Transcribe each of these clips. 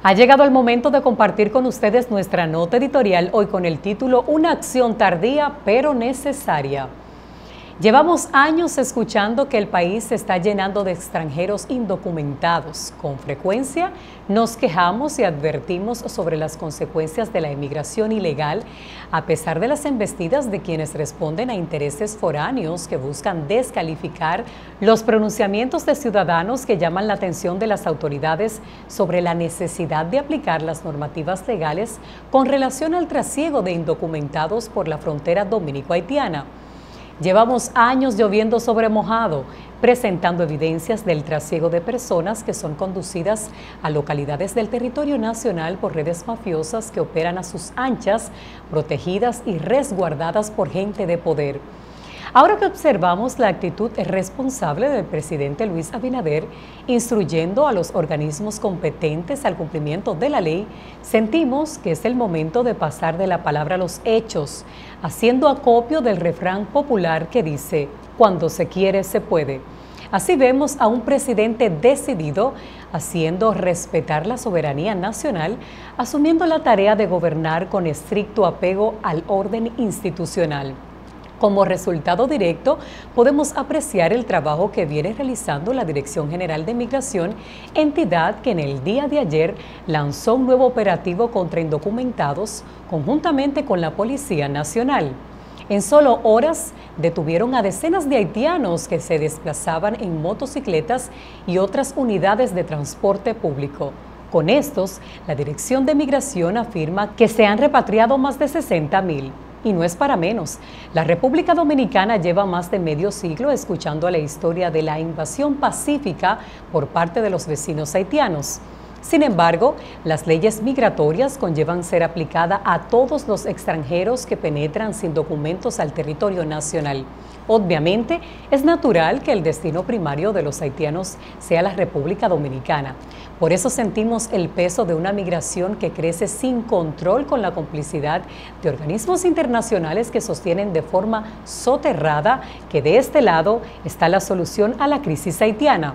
Ha llegado el momento de compartir con ustedes nuestra nota editorial hoy con el título Una acción tardía pero necesaria. Llevamos años escuchando que el país se está llenando de extranjeros indocumentados. Con frecuencia nos quejamos y advertimos sobre las consecuencias de la inmigración ilegal, a pesar de las embestidas de quienes responden a intereses foráneos que buscan descalificar los pronunciamientos de ciudadanos que llaman la atención de las autoridades sobre la necesidad de aplicar las normativas legales con relación al trasiego de indocumentados por la frontera dominico-haitiana. Llevamos años lloviendo sobre mojado, presentando evidencias del trasiego de personas que son conducidas a localidades del territorio nacional por redes mafiosas que operan a sus anchas, protegidas y resguardadas por gente de poder. Ahora que observamos la actitud responsable del presidente Luis Abinader, instruyendo a los organismos competentes al cumplimiento de la ley, sentimos que es el momento de pasar de la palabra a los hechos, haciendo acopio del refrán popular que dice, cuando se quiere, se puede. Así vemos a un presidente decidido, haciendo respetar la soberanía nacional, asumiendo la tarea de gobernar con estricto apego al orden institucional. Como resultado directo, podemos apreciar el trabajo que viene realizando la Dirección General de Migración, entidad que en el día de ayer lanzó un nuevo operativo contra indocumentados conjuntamente con la Policía Nacional. En solo horas detuvieron a decenas de haitianos que se desplazaban en motocicletas y otras unidades de transporte público. Con estos, la Dirección de Migración afirma que se han repatriado más de 60,000. Y no es para menos. La República Dominicana lleva más de medio siglo escuchando la historia de la invasión pacífica por parte de los vecinos haitianos. Sin embargo, las leyes migratorias conllevan ser aplicadas a todos los extranjeros que penetran sin documentos al territorio nacional. Obviamente, es natural que el destino primario de los haitianos sea la República Dominicana. Por eso sentimos el peso de una migración que crece sin control con la complicidad de organismos internacionales que sostienen de forma soterrada que de este lado está la solución a la crisis haitiana.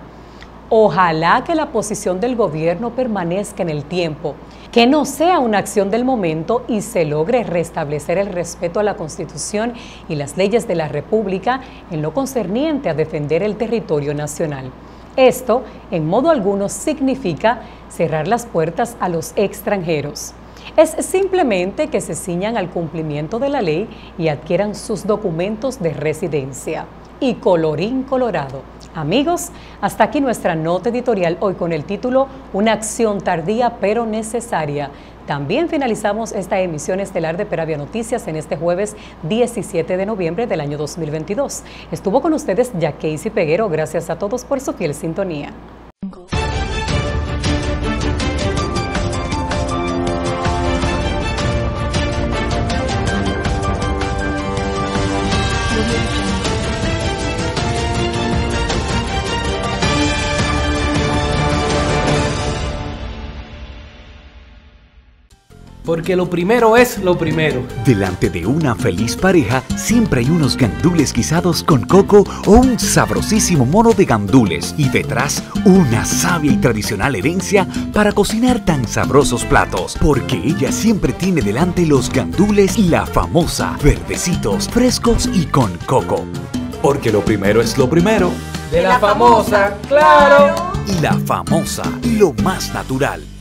Ojalá que la posición del gobierno permanezca en el tiempo, que no sea una acción del momento y se logre restablecer el respeto a la Constitución y las leyes de la República en lo concerniente a defender el territorio nacional. Esto, en modo alguno, significa cerrar las puertas a los extranjeros. Es simplemente que se ciñan al cumplimiento de la ley y adquieran sus documentos de residencia. Y colorín colorado. Amigos, hasta aquí nuestra nota editorial hoy con el título Una acción tardía pero necesaria. También finalizamos esta emisión estelar de Peravia Noticias en este jueves 17 de noviembre del año 2022. Estuvo con ustedes Jacqueisy Peguero. Gracias a todos por su fiel sintonía. Porque lo primero es lo primero. Delante de una feliz pareja siempre hay unos gandules guisados con coco o un sabrosísimo mono de gandules y detrás una sabia y tradicional herencia para cocinar tan sabrosos platos. Porque ella siempre tiene delante los gandules La Famosa, verdecitos, frescos y con coco. Porque lo primero es lo primero. De La Famosa, claro. Y La Famosa, lo más natural.